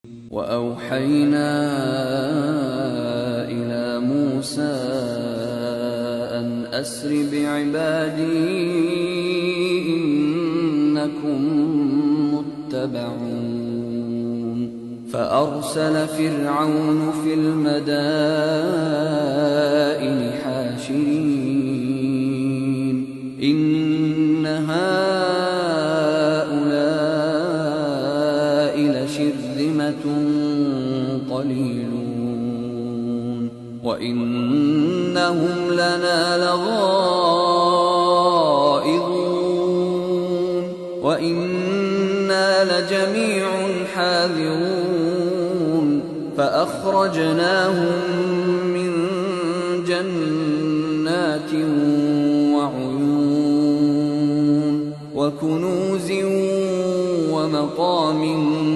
وأوحينا إلى موسى أن أسر بعبادي إنكم متبعون فأرسل فرعون في المدائن حاشرين إن هؤلاء لشرذمة قليلون وإنهم لنا لغائظون وإنا لجميع حاذرون فأخرجناهم من جنات وعيون وكنوز ومقام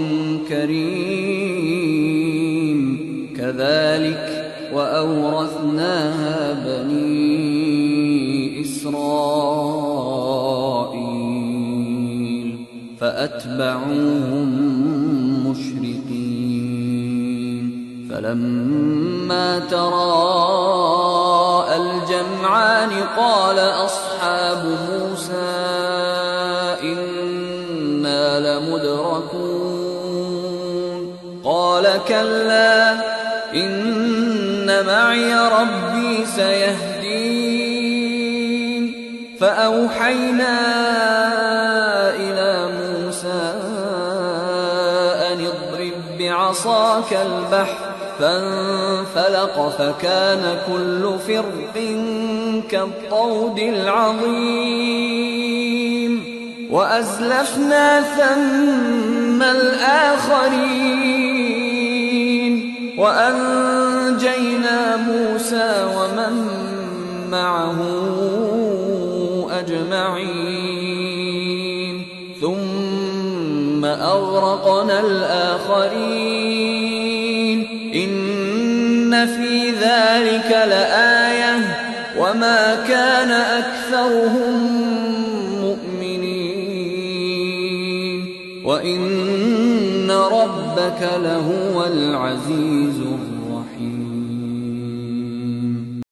كريم كذلك وأورثناها بني إسرائيل فأتبعوهم مشرقين فلما تراءى الجمعان قال أصحاب موسى إنا لمدركون قال كلا إن معي ربي سيهدين فأوحينا إلى موسى أن اضرب بعصاك البحر فانفلق فكان كل فرق كالطود العظيم وأزلفنا ثم الآخرين وأنجينا موسى ومن معه أجمعين ثم أغرقنا الآخرين إن في ذلك لآية وما كان أكثرهم مؤمنين وإن ربك لهو العزيز الرحيم